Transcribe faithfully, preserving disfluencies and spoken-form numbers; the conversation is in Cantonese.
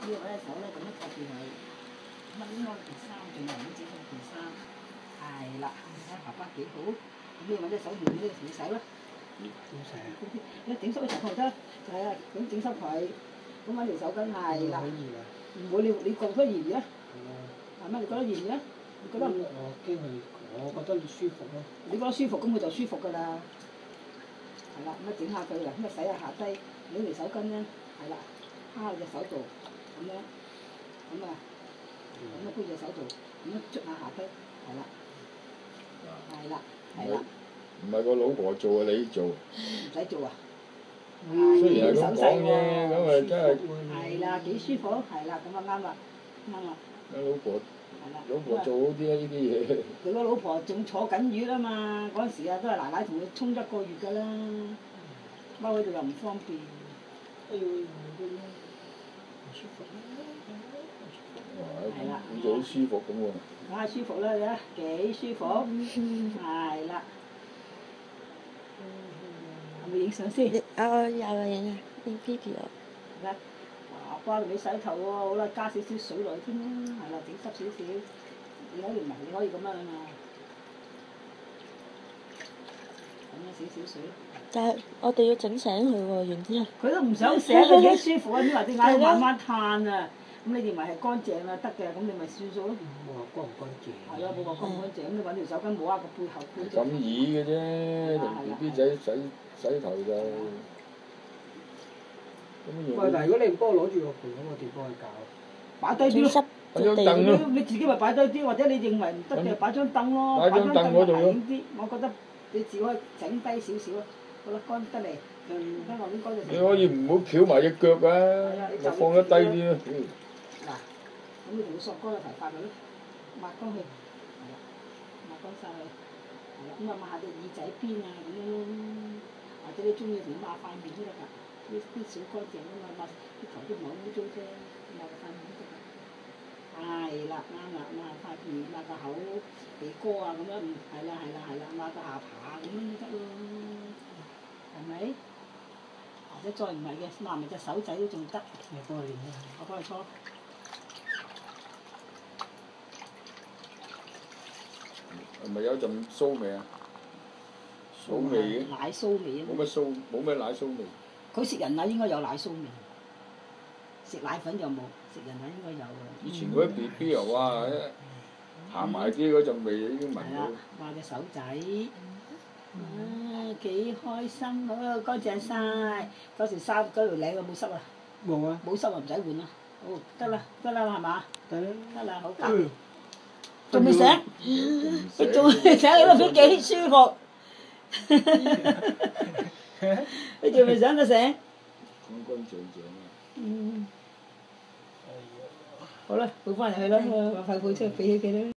呢個咧手咧咁樣托住佢，掹開件衫，仲有唔好整到件衫。係啦，你睇爸爸幾好，咁你揾隻手掂呢個洗手啦。 點洗啊？ 你整濕啲頭髮得，就係啊，咁整濕佢，咁揾條手巾係啦。唔會你你覺得嫌唔嫌啊？係咩？你覺得嫌唔嫌啊？你覺得？ 我驚佢，我覺得舒服咯。 你覺得舒服，咁佢就舒服㗎啦。係啦，咁啊整下佢啊，咁啊洗下下低，攞條手巾咧，係啦，趴喺隻手度，咁樣，咁啊，咁啊鋪隻手度，咁樣捽下下低，係啦，係啦，係啦。 唔係個老婆做啊，你做。唔使做啊！ 雖然係咁講啫，咁啊真係。 係啦，幾舒服，係啦，咁啊啱啦，啱啦。 阿老婆。老婆做好啲啊！呢啲嘢。 佢個老婆仲坐緊月啊嘛，嗰陣時啊都係奶奶同佢沖一個月㗎啦，踎喺度又唔方便。哎呦，唔舒服啦！係啦。 咁就好舒服咁喎。 梗係舒服啦，你睇幾舒服，係啦。係咪影相先？ 哦，有啊影啊，影 video。 嗱，爸爸你洗頭喎，好啦，加少少水落去添啦，係啦，整濕少少。你可以唔係，你可以咁樣啊，咁樣少少水。 但係我哋要整醒佢喎，然之後。 佢都唔想醒，佢幾舒服啊！你話隻眼慢慢嘆啊，咁你認為係乾淨啊得嘅，咁你咪算數咯。 冇話乾唔乾淨。 係咯，冇話乾唔乾淨，咁你揾條手巾摸下個背後背脊。 咁易嘅啫，同 B B 仔洗洗頭就。 喂，但係如果你唔幫我攞住個盆，咁我點幫佢搞？ 擺低啲咯。 擺張凳咯。 你自己咪擺低啲，或者你認為唔得嘅，擺張凳咯。 擺張凳嗰度咯。 啲，我覺得你自己可以整低少少，好啦，乾得嚟，嗯，喺外邊乾就。 你可以唔好翹埋隻腳啊，就放得低啲咯。 嗱，咁你同佢索乾個頭髮佢咯，抹乾佢，係啦，抹乾晒佢，係啦，咁啊抹下隻耳仔邊啊咁樣咯，或者你中意點抹塊面都得㗎，啲啲小乾淨啊嘛，抹啲頭都唔好污糟啫，抹個塊面都得㗎。係啦，啱啦，抹下塊面，抹個口、鼻哥啊咁樣，嗯，係啦係啦係啦，抹個下巴咁樣都得咯，係咪？或者再唔係嘅，抹埋隻手仔都仲得。 你幫我練啊！ 我幫你搓。 係咪有陣騷味啊？騷味嘅。 奶騷味啊！ 冇乜騷，冇咩奶騷味。 佢食人奶應該有奶騷味，食奶粉就冇，食人奶應該有嘅。 以前嗰啲 B B 啊，哇！行埋啲嗰陣味已經聞到。 係啦，畫隻手仔，啊幾開心，好乾淨晒。嗰條衫嗰條領有冇濕啊？ 冇啊。 冇濕啊，唔使換啦。好，得啦，得啦，係嘛？ 得啦。 得啦，好搞。仲未醒？佢仲未醒，你都幾舒服。你仲未醒就醒？ 乾乾淨淨啊！ 嗯。好啦，抱翻入去啦，快抱出去俾佢啦。